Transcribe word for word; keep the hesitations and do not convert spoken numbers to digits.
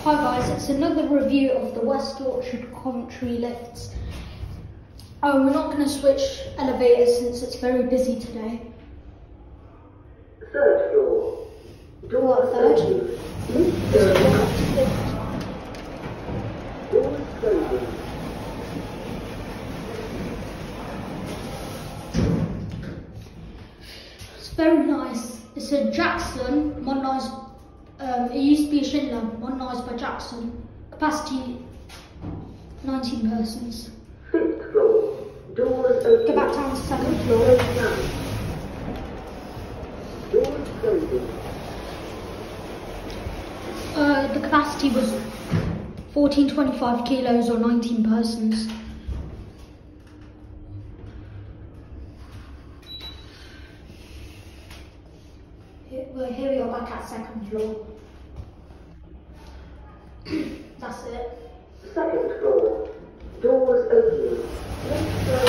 Hi guys, it's another review of the West Orchard Coventry lifts. Oh, we're not going to switch elevators since it's very busy today. Third floor. Door What, third? Doors closing. It's very nice. It's a Jackson, modernised. Um, it used to be a Schindler, modernised by Jackson. Capacity nineteen persons. Fifth floor. Doors open. Go back down to second floor. Doors down. Doors closing. Uh, the capacity was fourteen twenty-five kilos or nineteen persons. Here, well, here we are back at second floor. That's it. Second floor. Doors opening. Lift